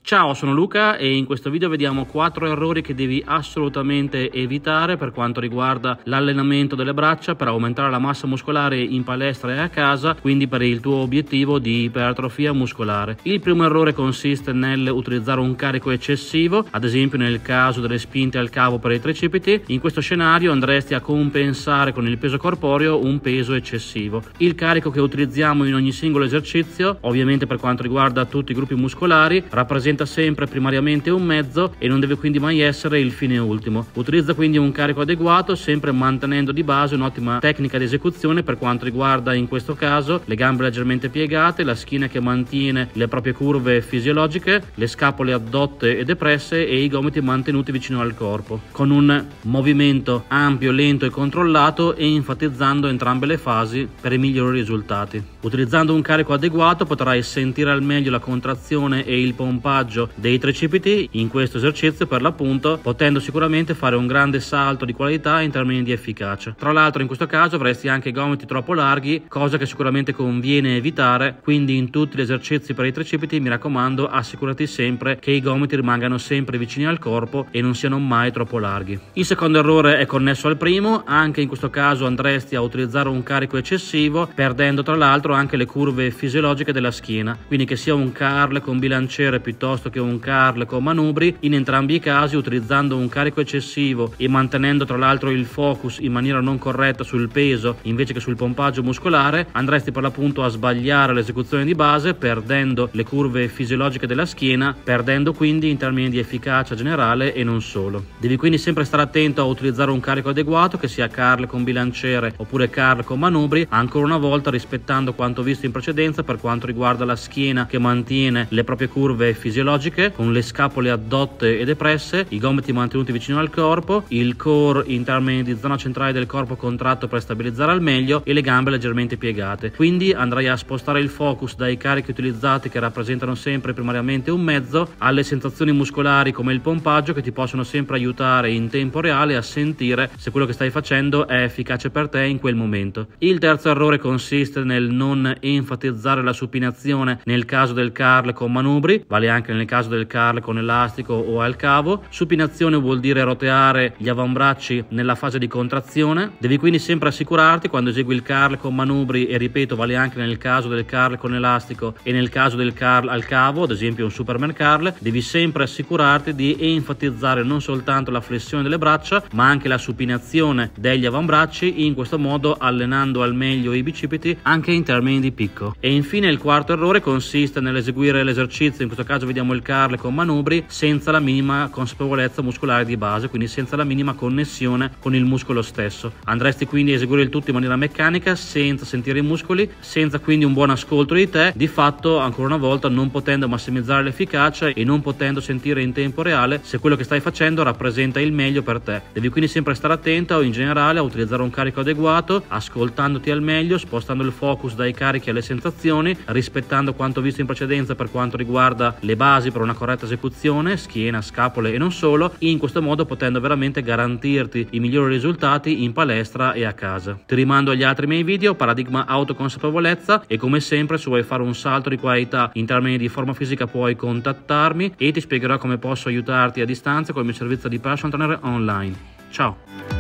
Ciao, sono Luca e in questo video vediamo 4 errori che devi assolutamente evitare per quanto riguarda l'allenamento delle braccia per aumentare la massa muscolare in palestra e a casa, quindi per il tuo obiettivo di ipertrofia muscolare. Il primo errore consiste nell'utilizzare un carico eccessivo, ad esempio nel caso delle spinte al cavo per i tricipiti. In questo scenario andresti a compensare con il peso corporeo un peso eccessivo. Il carico che utilizziamo in ogni singolo esercizio, ovviamente per quanto riguarda tutti i gruppi muscolari, rappresenta sempre primariamente un mezzo e non deve quindi mai essere il fine ultimo. Utilizza quindi un carico adeguato, sempre mantenendo di base un'ottima tecnica di esecuzione per quanto riguarda in questo caso le gambe leggermente piegate, la schiena che mantiene le proprie curve fisiologiche, le scapole addotte e depresse e i gomiti mantenuti vicino al corpo, con un movimento ampio, lento e controllato e enfatizzando entrambe le fasi per i migliori risultati. Utilizzando un carico adeguato potrai sentire al meglio la contrazione e il pompaggio dei tricipiti in questo esercizio, per l'appunto, potendo sicuramente fare un grande salto di qualità in termini di efficacia. Tra l'altro in questo caso avresti anche i gomiti troppo larghi, cosa che sicuramente conviene evitare, quindi in tutti gli esercizi per i tricipiti mi raccomando, assicurati sempre che i gomiti rimangano sempre vicini al corpo e non siano mai troppo larghi. Il secondo errore è connesso al primo, anche in questo caso andresti a utilizzare un carico eccessivo, perdendo tra l'altro anche le curve fisiologiche della schiena, quindi che sia un curl con bilanciere piuttosto che un curl con manubri, in entrambi i casi utilizzando un carico eccessivo e mantenendo tra l'altro il focus in maniera non corretta sul peso invece che sul pompaggio muscolare, andresti per l'appunto a sbagliare l'esecuzione di base, perdendo le curve fisiologiche della schiena, perdendo quindi in termini di efficacia generale e non solo. Devi quindi sempre stare attento a utilizzare un carico adeguato, che sia curl con bilanciere oppure curl con manubri, ancora una volta rispettando quanto visto in precedenza per quanto riguarda la schiena che mantiene le proprie curve fisiologiche con le scapole addotte e depresse, i gomiti mantenuti vicino al corpo, il core in termini di zona centrale del corpo contratto per stabilizzare al meglio e le gambe leggermente piegate. Quindi andrai a spostare il focus dai carichi utilizzati, che rappresentano sempre primariamente un mezzo, alle sensazioni muscolari come il pompaggio, che ti possono sempre aiutare in tempo reale a sentire se quello che stai facendo è efficace per te in quel momento. Il terzo errore consiste nel non enfatizzare la supinazione nel caso del curl con manubri, vale anche nel caso del curl con elastico o al cavo. Supinazione vuol dire roteare gli avambracci nella fase di contrazione. Devi quindi sempre assicurarti quando esegui il curl con manubri, e ripeto vale anche nel caso del curl con elastico e nel caso del curl al cavo, ad esempio un Superman curl, devi sempre assicurarti di enfatizzare non soltanto la flessione delle braccia ma anche la supinazione degli avambracci, in questo modo allenando al meglio i bicipiti anche in termini di picco. E infine il quarto errore consiste nell'eseguire l'esercizio, in questo caso vediamo il curl con manubri, senza la minima consapevolezza muscolare di base, quindi senza la minima connessione con il muscolo stesso. Andresti quindi a eseguire il tutto in maniera meccanica, senza sentire i muscoli, senza quindi un buon ascolto di te, di fatto ancora una volta non potendo massimizzare l'efficacia e non potendo sentire in tempo reale se quello che stai facendo rappresenta il meglio per te. Devi quindi sempre stare attento in generale a utilizzare un carico adeguato, ascoltandoti al meglio, spostando il focus dai carichi alle sensazioni, rispettando quanto visto in precedenza per quanto riguarda le basi per una corretta esecuzione, schiena, scapole e non solo, in questo modo potendo veramente garantirti i migliori risultati in palestra e a casa. Ti rimando agli altri miei video, Paradigma Autoconsapevolezza, e come sempre se vuoi fare un salto di qualità in termini di forma fisica puoi contattarmi e ti spiegherò come posso aiutarti a distanza con il mio servizio di personal trainer online. Ciao!